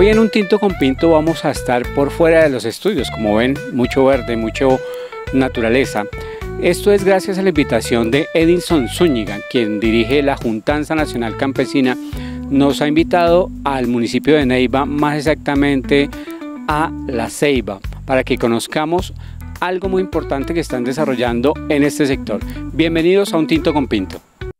Hoy en Un Tinto con Pinto vamos a estar por fuera de los estudios, como ven, mucho verde, mucho naturaleza. Esto es gracias a la invitación de Edinson Zúñiga, quien dirige la Juntanza Nacional Campesina. Nos ha invitado al municipio de Neiva, más exactamente a La Ceiba, para que conozcamos algo muy importante que están desarrollando en este sector. Bienvenidos a Un Tinto con Pinto.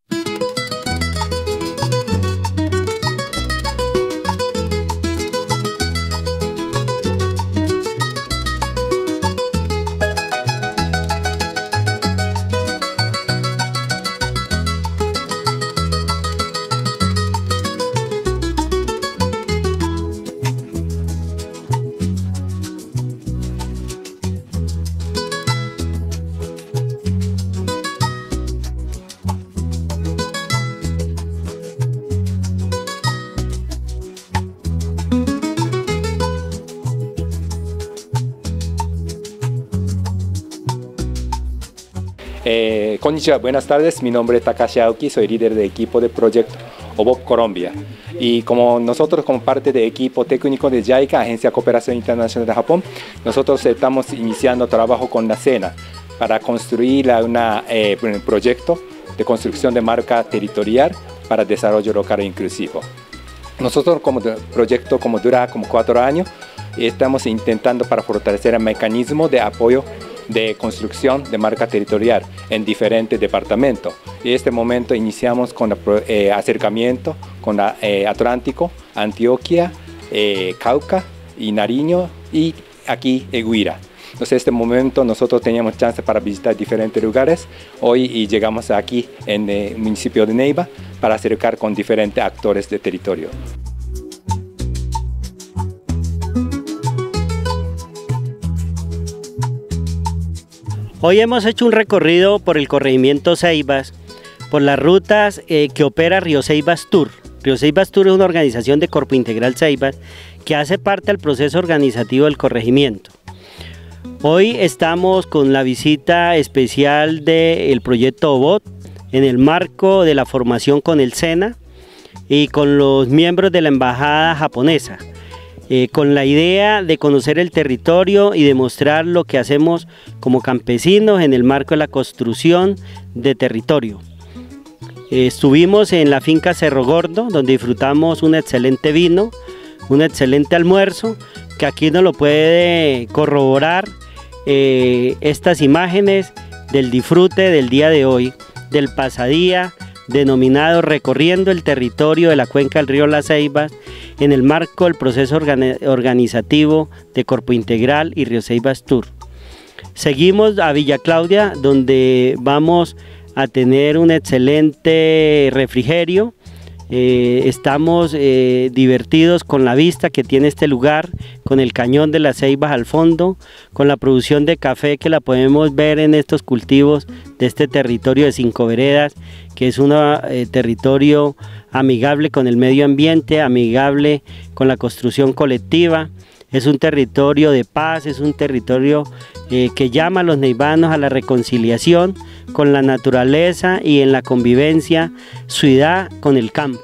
Konnichiwa, buenas tardes, mi nombre es Takashi Aoki, soy líder de equipo de proyecto OBOC Colombia. Y como nosotros, como parte del equipo técnico de JICA, Agencia de Cooperación Internacional de Japón, nosotros estamos iniciando trabajo con la SENA para construir un proyecto de construcción de marca territorial para desarrollo local e inclusivo. Nosotros como proyecto dura como 4 años, estamos intentando para fortalecer el mecanismo de apoyo de construcción de marca territorial en diferentes departamentos. Y en este momento iniciamos con el acercamiento con Atlántico, Antioquia, Cauca y Nariño y aquí Huila. Entonces en este momento nosotros teníamos chance para visitar diferentes lugares. Hoy llegamos aquí en el municipio de Neiva para acercar con diferentes actores de territorio. Hoy hemos hecho un recorrido por el corregimiento Ceibas, por las rutas que opera Río Ceibas Tour. Río Ceibas Tour es una organización de Corpo Integral Ceibas que hace parte del proceso organizativo del corregimiento. Hoy estamos con la visita especial del proyecto OBOT en el marco de la formación con el SENA y con los miembros de la embajada japonesa. Con la idea de conocer el territorio y demostrar lo que hacemos como campesinos en el marco de la construcción de territorio. Estuvimos en la finca Cerro Gordo, donde disfrutamos un excelente vino, un excelente almuerzo, que aquí nos lo puede corroborar estas imágenes del disfrute del día de hoy, del pasadía denominado Recorriendo el Territorio de la Cuenca del Río Las Ceibas en el marco del proceso organizativo de Corpo Integral y Río Ceibas Tour. Seguimos a Villa Claudia, donde vamos a tener un excelente refrigerio. Estamos divertidos con la vista que tiene este lugar, con el cañón de Las Ceibas al fondo, con la producción de café que la podemos ver en estos cultivos de este territorio de 5 veredas, que es un territorio amigable con el medio ambiente, amigable con la construcción colectiva. Es un territorio de paz, es un territorio que llama a los neivanos a la reconciliación con la naturaleza y en la convivencia ciudad con el campo.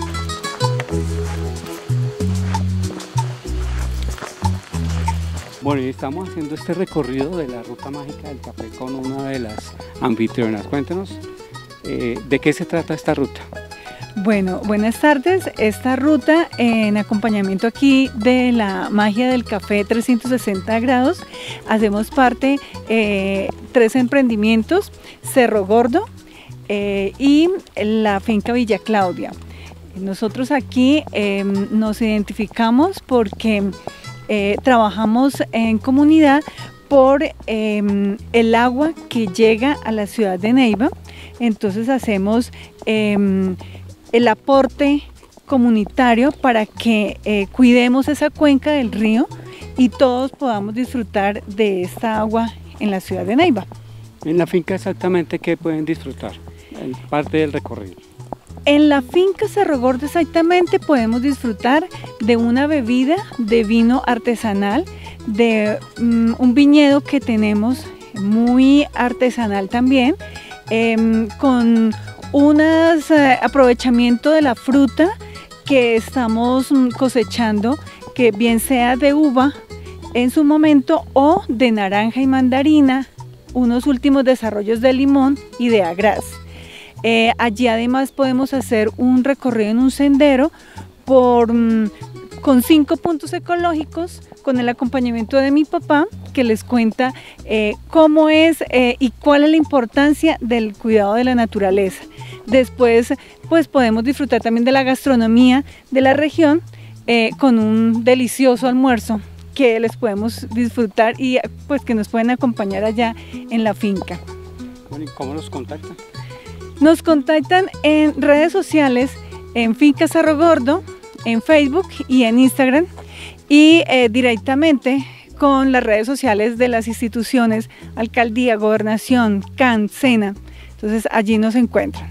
Bueno, y estamos haciendo este recorrido de la ruta mágica del café con una de las anfitrionas. Cuéntenos, ¿de qué se trata esta ruta? Bueno, buenas tardes. Esta ruta en acompañamiento aquí de la magia del café 360 grados, hacemos parte 3 emprendimientos, Cerro Gordo y la finca Villa Claudia. Nosotros aquí nos identificamos porque trabajamos en comunidad por el agua que llega a la ciudad de Neiva. Entonces hacemos el aporte comunitario para que cuidemos esa cuenca del río y todos podamos disfrutar de esta agua en la ciudad de Neiva. En la finca exactamente, ¿qué pueden disfrutar? En parte del recorrido. En la finca Cerro Gordo exactamente podemos disfrutar de una bebida de vino artesanal, de un viñedo que tenemos muy artesanal también, con un aprovechamiento de la fruta que estamos cosechando que bien sea de uva en su momento o de naranja y mandarina, unos últimos desarrollos de limón y de agraz. Allí además podemos hacer un recorrido en un sendero con 5 puntos ecológicos, con el acompañamiento de mi papá, que les cuenta cómo es y cuál es la importancia del cuidado de la naturaleza. Después pues podemos disfrutar también de la gastronomía de la región con un delicioso almuerzo que les podemos disfrutar y pues que nos pueden acompañar allá en la finca. Bueno, ¿y cómo los contactan? Nos contactan en redes sociales, en Finca Cerro Gordo, en Facebook y en Instagram, y directamente con las redes sociales de las instituciones, Alcaldía, Gobernación, CAN, SENA. Entonces allí nos encuentran.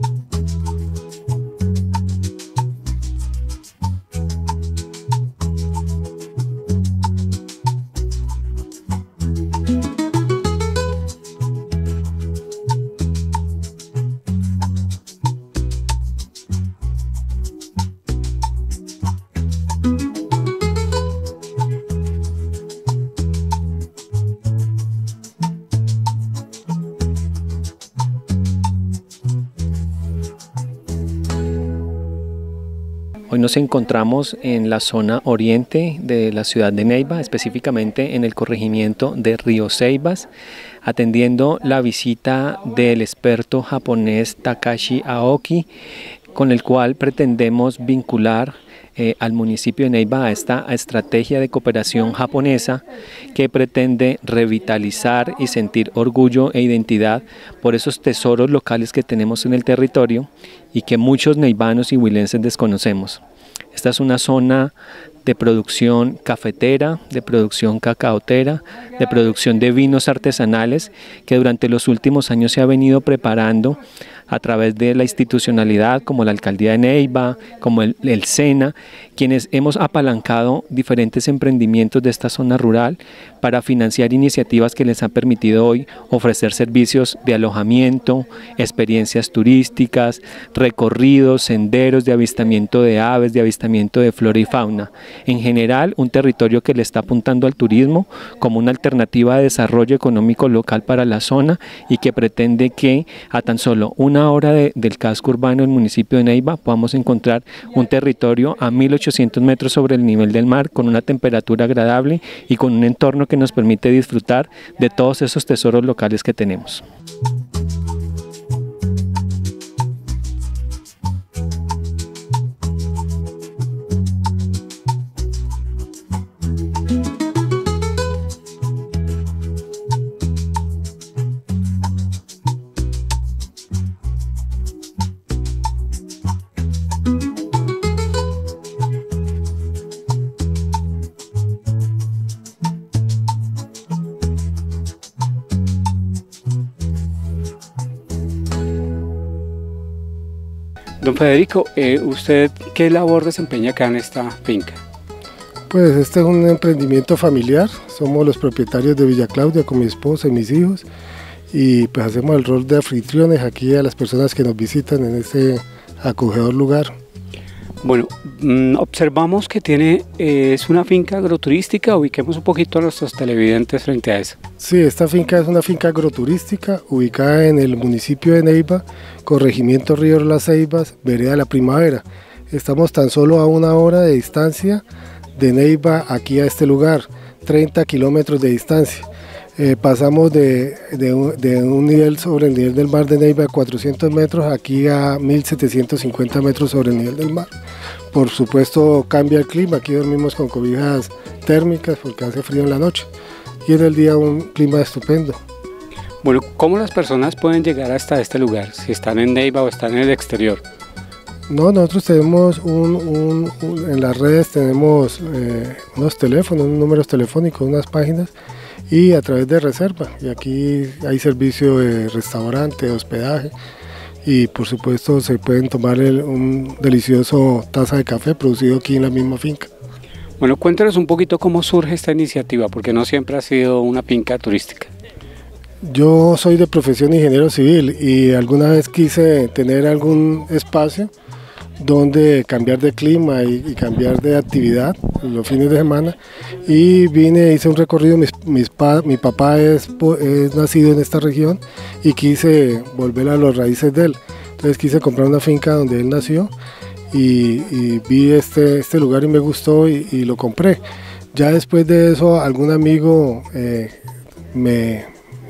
Hoy nos encontramos en la zona oriente de la ciudad de Neiva, específicamente en el corregimiento de Río Ceibas, atendiendo la visita del experto japonés Takashi Aoki, con el cual pretendemos vincular al municipio de Neiva a esta estrategia de cooperación japonesa que pretende revitalizar y sentir orgullo e identidad por esos tesoros locales que tenemos en el territorio y que muchos neivanos y huilenses desconocemos. Esta es una zona de producción cafetera, de producción cacaotera, de producción de vinos artesanales que durante los últimos años se ha venido preparando a través de la institucionalidad como la Alcaldía de Neiva, como el SENA, quienes hemos apalancado diferentes emprendimientos de esta zona rural para financiar iniciativas que les han permitido hoy ofrecer servicios de alojamiento, experiencias turísticas, recorridos, senderos de avistamiento de aves, de avistamiento de flora y fauna. En general, un territorio que le está apuntando al turismo como una alternativa de desarrollo económico local para la zona y que pretende que a tan solo una hora del casco urbano del municipio de Neiva podamos encontrar un territorio a 1800 metros sobre el nivel del mar con una temperatura agradable y con un entorno que nos permite disfrutar de todos esos tesoros locales que tenemos. Don Federico, ¿usted qué labor desempeña acá en esta finca? Pues este es un emprendimiento familiar, somos los propietarios de Villa Claudia con mi esposa y mis hijos y pues hacemos el rol de anfitriones aquí a las personas que nos visitan en este acogedor lugar. Bueno, observamos que es una finca agroturística, ubiquemos un poquito a nuestros televidentes frente a eso. Sí, esta finca es una finca agroturística ubicada en el municipio de Neiva, corregimiento Río Las Ceibas, vereda La Primavera. Estamos tan solo a 1 hora de distancia de Neiva aquí a este lugar, 30 kilómetros de distancia. Pasamos de un nivel sobre el nivel del mar de Neiva a 400 metros, aquí a 1750 metros sobre el nivel del mar. Por supuesto cambia el clima, aquí dormimos con cobijas térmicas porque hace frío en la noche y en el día un clima estupendo. Bueno, ¿cómo las personas pueden llegar hasta este lugar? Si están en Neiva o están en el exterior. No, nosotros tenemos en las redes tenemos unos teléfonos, unos números telefónicos, unas páginas y a través de reserva. Y aquí hay servicio de restaurante, de hospedaje y por supuesto se pueden tomar un delicioso taza de café producido aquí en la misma finca. Bueno, cuéntanos un poquito cómo surge esta iniciativa, porque no siempre ha sido una finca turística. Yo soy de profesión ingeniero civil y alguna vez quise tener algún espacio donde cambiar de clima y cambiar de actividad los fines de semana, y vine, hice un recorrido. Mi papá es nacido en esta región y quise volver a las raíces de él, entonces quise comprar una finca donde él nació y vi este lugar y me gustó y lo compré. Ya después de eso algún amigo me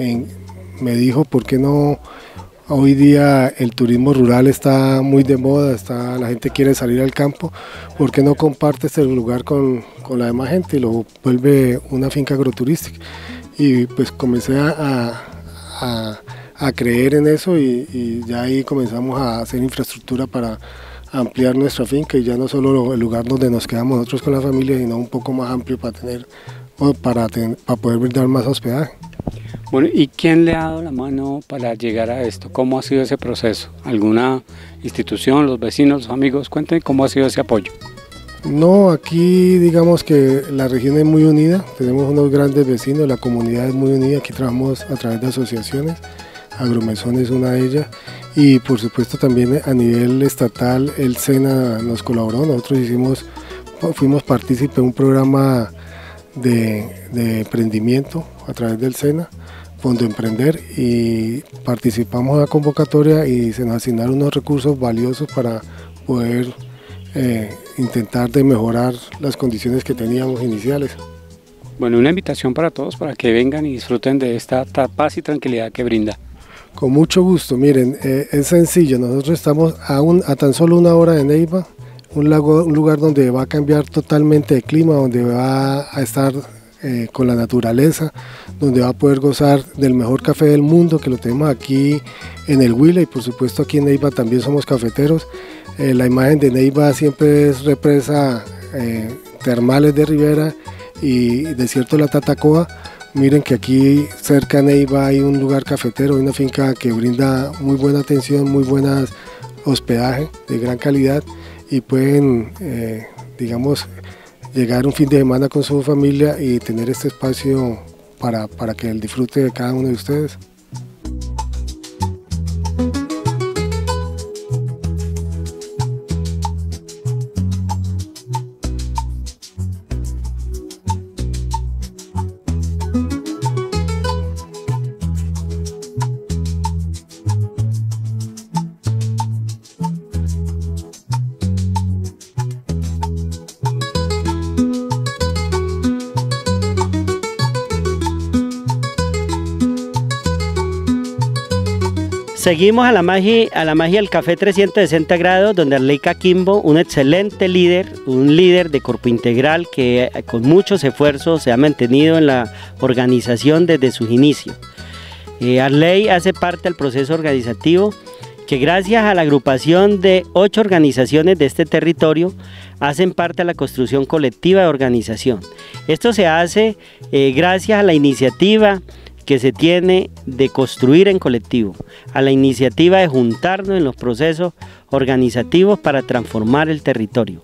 dijo por qué no. Hoy día el turismo rural está muy de moda, la gente quiere salir al campo, ¿por qué no comparte este lugar con la demás gente y lo vuelve una finca agroturística? Y pues comencé a creer en eso y ya ahí comenzamos a hacer infraestructura para ampliar nuestra finca, y ya no solo el lugar donde nos quedamos nosotros con la familia, sino un poco más amplio para poder brindar más hospedaje. Bueno, ¿y quién le ha dado la mano para llegar a esto? ¿Cómo ha sido ese proceso? ¿Alguna institución, los vecinos, los amigos? Cuéntenme cómo ha sido ese apoyo. No, aquí digamos que la región es muy unida, tenemos unos grandes vecinos, la comunidad es muy unida, aquí trabajamos a través de asociaciones, Agromesón es una de ellas, y por supuesto también a nivel estatal el SENA nos colaboró. Nosotros fuimos partícipes de un programa de emprendimiento a través del SENA, Fondo Emprender, y participamos en la convocatoria y se nos asignaron unos recursos valiosos para poder intentar de mejorar las condiciones que teníamos iniciales. Bueno, una invitación para todos para que vengan y disfruten de esta paz y tranquilidad que brinda. Con mucho gusto. Miren, es sencillo, nosotros estamos a tan solo 1 hora de Neiva, un lugar donde va a cambiar totalmente de clima, donde va a estar con la naturaleza, donde va a poder gozar del mejor café del mundo, que lo tenemos aquí en el Huila, y por supuesto aquí en Neiva también somos cafeteros. La imagen de Neiva siempre es represa termales de Rivera y desierto de la Tatacoa. Miren que aquí cerca de Neiva hay un lugar cafetero, una finca que brinda muy buena atención, muy buenas hospedaje de gran calidad, y pueden, digamos, llegar un fin de semana con su familia y tener este espacio para que el disfrute de cada uno de ustedes. Seguimos a la magia del café 360 grados, donde Arleika Quimbo, un excelente líder, un líder de Corpo Integral que con muchos esfuerzos se ha mantenido en la organización desde sus inicios. Arley hace parte del proceso organizativo que, gracias a la agrupación de 8 organizaciones de este territorio, hacen parte de la construcción colectiva de organización. Esto se hace gracias a la iniciativa que se tiene de construir en colectivo, a la iniciativa de juntarnos en los procesos organizativos para transformar el territorio.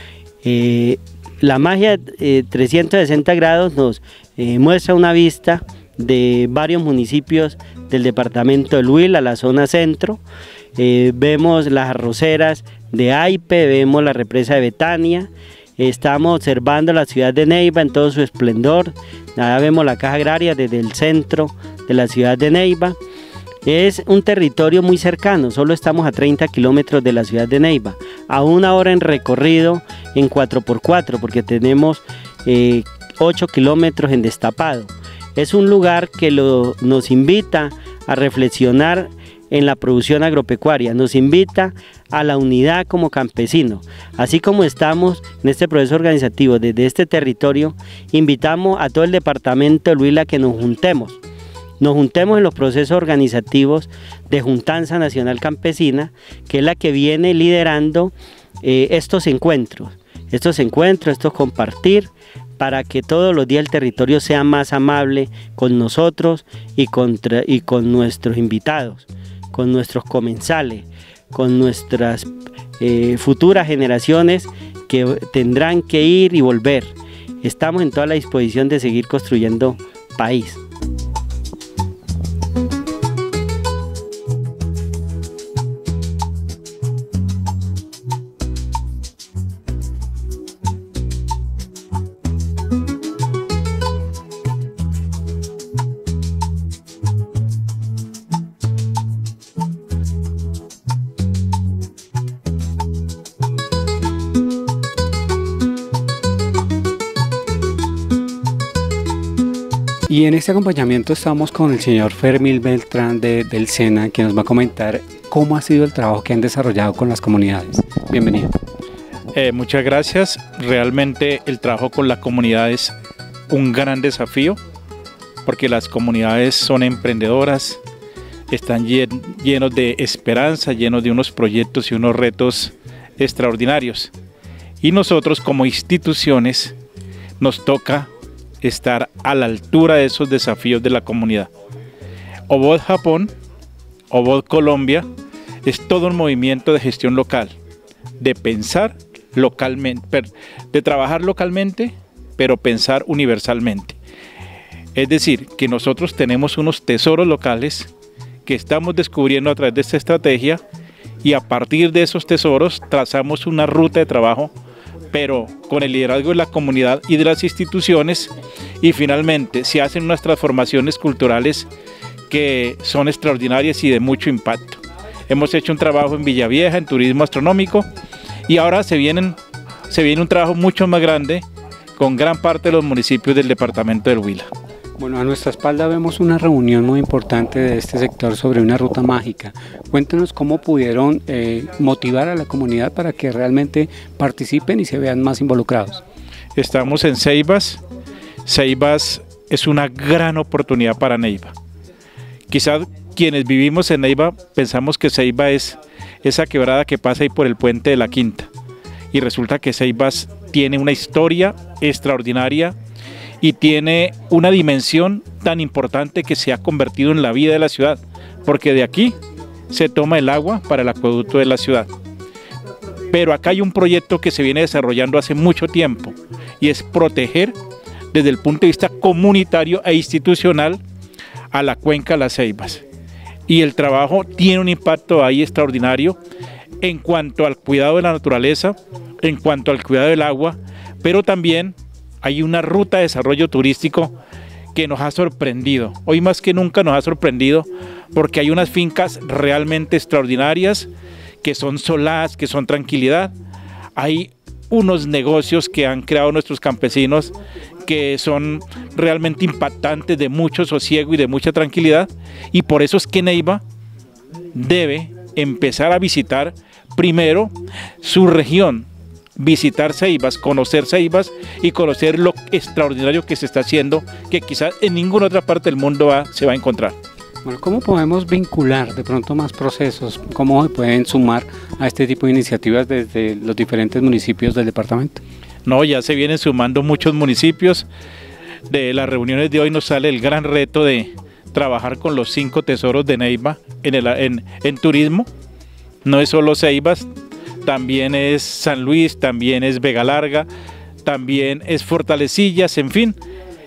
La magia 360 grados nos muestra una vista de varios municipios del departamento del Huila, la zona centro. Vemos las arroceras de Aipe, vemos la represa de Betania. Estamos observando la ciudad de Neiva en todo su esplendor. Allá vemos la caja agraria desde el centro de la ciudad de Neiva. Es un territorio muy cercano, solo estamos a 30 kilómetros de la ciudad de Neiva, a 1 hora en recorrido en 4x4, porque tenemos 8 kilómetros en destapado. Es un lugar que nos invita a reflexionar en la producción agropecuaria, nos invita a la unidad como campesinos. Así como estamos en este proceso organizativo desde este territorio, invitamos a todo el departamento del Huila que nos juntemos en los procesos organizativos de Juntanza Nacional Campesina, que es la que viene liderando estos encuentros, estos compartir, para que todos los días el territorio sea más amable con nosotros y con nuestros invitados, con nuestros comensales, con nuestras futuras generaciones que tendrán que ir y volver. Estamos en toda la disposición de seguir construyendo país. Y en este acompañamiento estamos con el señor Fermín Beltrán del SENA, que nos va a comentar cómo ha sido el trabajo que han desarrollado con las comunidades. Bienvenido. Muchas gracias. Realmente el trabajo con la comunidad es un gran desafío, porque las comunidades son emprendedoras, están llenos de esperanza, llenos de unos proyectos y unos retos extraordinarios. Y nosotros como instituciones nos toca estar a la altura de esos desafíos de la comunidad. Obod Japón, Obod Colombia, es todo un movimiento de gestión local, de pensar localmente, de trabajar localmente, pero pensar universalmente. Es decir, que nosotros tenemos unos tesoros locales que estamos descubriendo a través de esta estrategia, y a partir de esos tesoros trazamos una ruta de trabajo, pero con el liderazgo de la comunidad y de las instituciones, y finalmente se hacen unas transformaciones culturales que son extraordinarias y de mucho impacto. Hemos hecho un trabajo en Villavieja, en turismo astronómico, y ahora se viene un trabajo mucho más grande con gran parte de los municipios del departamento del Huila. Bueno, a nuestra espalda vemos una reunión muy importante de este sector sobre una ruta mágica. Cuéntenos cómo pudieron motivar a la comunidad para que realmente participen y se vean más involucrados. Estamos en Ceibas. Ceibas es una gran oportunidad para Neiva. Quizás quienes vivimos en Neiva pensamos que Ceibas es esa quebrada que pasa ahí por el puente de la Quinta. Y resulta que Ceibas tiene una historia extraordinaria y tiene una dimensión tan importante que se ha convertido en la vida de la ciudad, porque de aquí se toma el agua para el acueducto de la ciudad. Pero acá hay un proyecto que se viene desarrollando hace mucho tiempo, y es proteger desde el punto de vista comunitario e institucional a la cuenca Las Ceibas. Y el trabajo tiene un impacto ahí extraordinario en cuanto al cuidado de la naturaleza, en cuanto al cuidado del agua, pero también hay una ruta de desarrollo turístico que nos ha sorprendido. Hoy más que nunca nos ha sorprendido, porque hay unas fincas realmente extraordinarias, que son soladas, que son tranquilidad. Hay unos negocios que han creado nuestros campesinos que son realmente impactantes, de mucho sosiego y de mucha tranquilidad, y por eso es que Neiva debe empezar a visitar primero su región, visitar Ceibas, conocer Ceibas y conocer lo extraordinario que se está haciendo, que quizás en ninguna otra parte del mundo se va a encontrar. Bueno, ¿cómo podemos vincular de pronto más procesos? ¿Cómo se pueden sumar a este tipo de iniciativas desde los diferentes municipios del departamento? No, ya se vienen sumando muchos municipios. De las reuniones de hoy nos sale el gran reto de trabajar con los 5 tesoros de Neiva en turismo. No es solo Ceibas, también es San Luis, también es Vega Larga, también es Fortalecillas, en fin.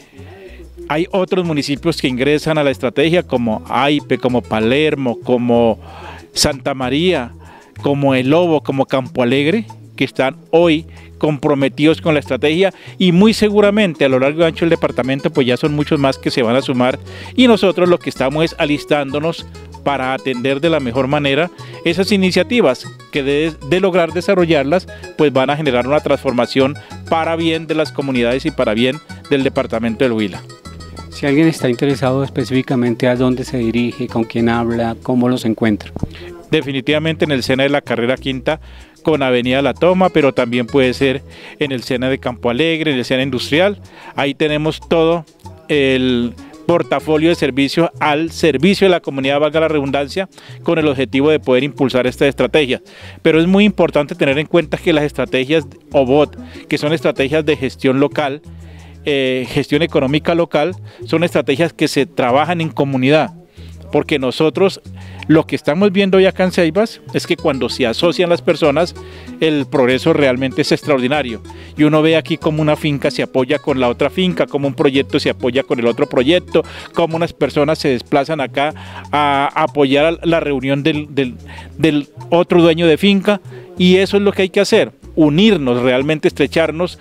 Hay otros municipios que ingresan a la estrategia como Aipe, como Palermo, como Santa María, como El Lobo, como Campo Alegre, que están hoy comprometidos con la estrategia, y muy seguramente a lo largo y ancho del departamento pues ya son muchos más que se van a sumar, y nosotros lo que estamos es alistándonos para atender de la mejor manera esas iniciativas que de lograr desarrollarlas pues van a generar una transformación para bien de las comunidades y para bien del departamento del Huila. Si alguien está interesado específicamente, ¿a dónde se dirige? ¿Con quién habla? ¿Cómo los encuentra? Definitivamente en el SENA de la Carrera Quinta con Avenida La Toma, pero también puede ser en el SENA de Campo Alegre, en el SENA Industrial. Ahí tenemos todo el portafolio de servicios al servicio de la comunidad, valga la redundancia, con el objetivo de poder impulsar esta estrategia. Pero es muy importante tener en cuenta que las estrategias OBOT, que son estrategias de gestión local, gestión económica local, son estrategias que se trabajan en comunidad, porque nosotros lo que estamos viendo hoy acá en Ceibas es que cuando se asocian las personas, el progreso realmente es extraordinario. Y uno ve aquí como una finca se apoya con la otra finca, como un proyecto se apoya con el otro proyecto, como unas personas se desplazan acá a apoyar la reunión del otro dueño de finca, y eso es lo que hay que hacer. Unirnos, realmente estrecharnos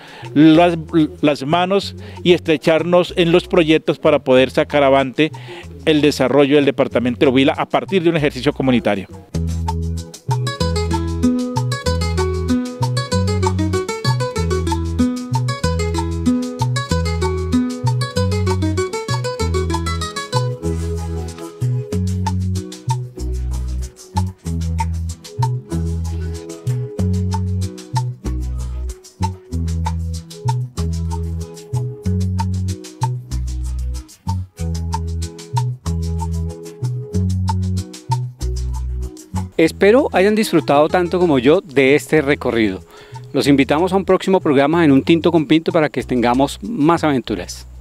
las manos y estrecharnos en los proyectos para poder sacar avante el desarrollo del departamento de Huila a partir de un ejercicio comunitario. Espero hayan disfrutado tanto como yo de este recorrido. Los invitamos a un próximo programa en Un Tinto con Pinto para que tengamos más aventuras.